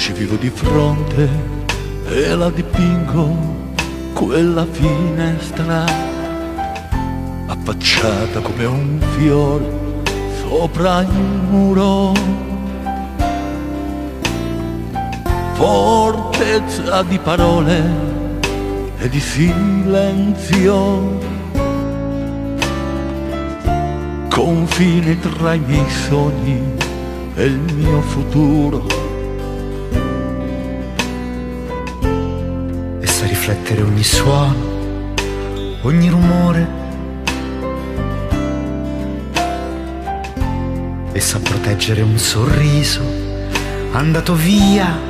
ci vivo di fronte e la dipingo, quella finestra, affacciata come un fiore sopra il muro. Fortezza di parole e di silenzio, confine tra i miei sogni e il mio futuro. E sa riflettere ogni suono, ogni rumore, e sa proteggere un sorriso andato via,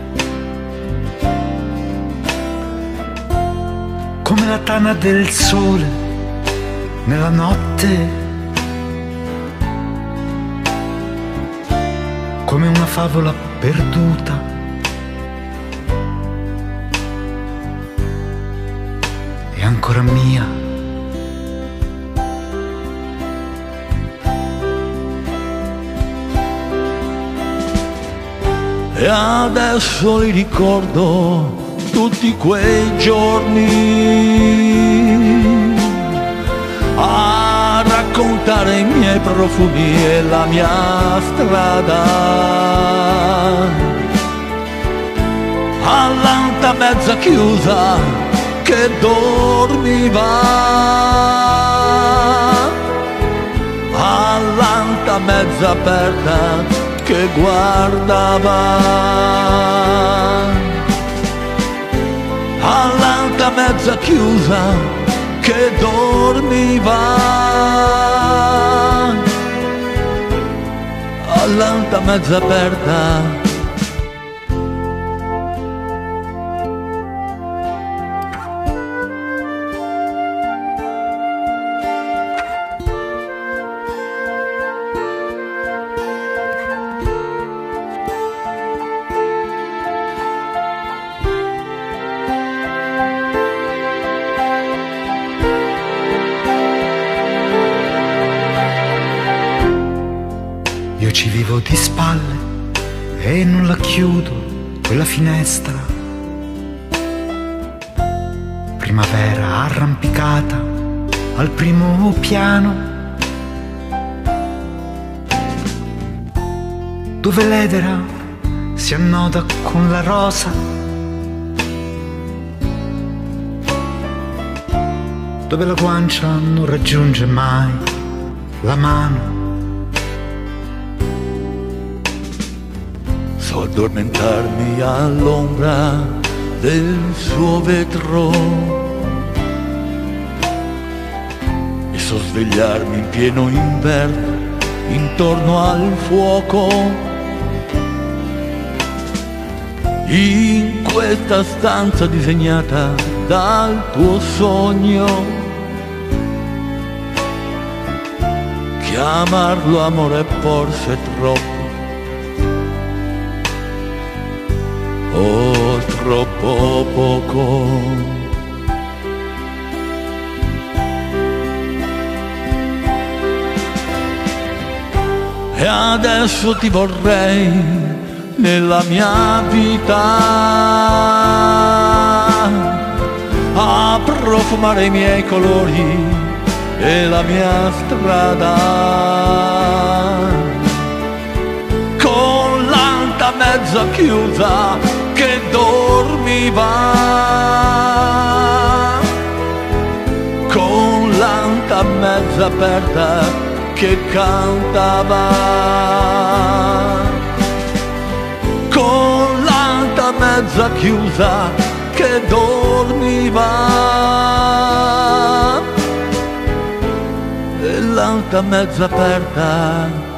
come la tana del sole nella notte, come una favola perduta, e ancora mia. E adesso li ricordo tutti quei giorni, a raccontare i miei profumi e la mia strada, all'anta mezza chiusa che dormiva, all'anta mezza aperta che guardava, all'anta mezza chiusa che dormiva, all'anta mezza aperta. Io ci vivo di spalle e non la chiudo quella finestra. Primavera arrampicata al primo piano, dove l'edera si annoda con la rosa, dove la guancia non raggiunge mai la mano. So addormentarmi all'ombra del suo vetro e so svegliarmi in pieno inverno intorno al fuoco, in questa stanza disegnata dal tuo sogno. Chiamarlo amore forse è troppo, oh, troppo poco. E adesso ti vorrei nella mia vita, a profumare i miei colori e la mia strada, con l'anta mezza chiusa che dormiva, con l'anta mezza aperta che cantava, con l'anta mezza chiusa che dormiva e l'anta mezza aperta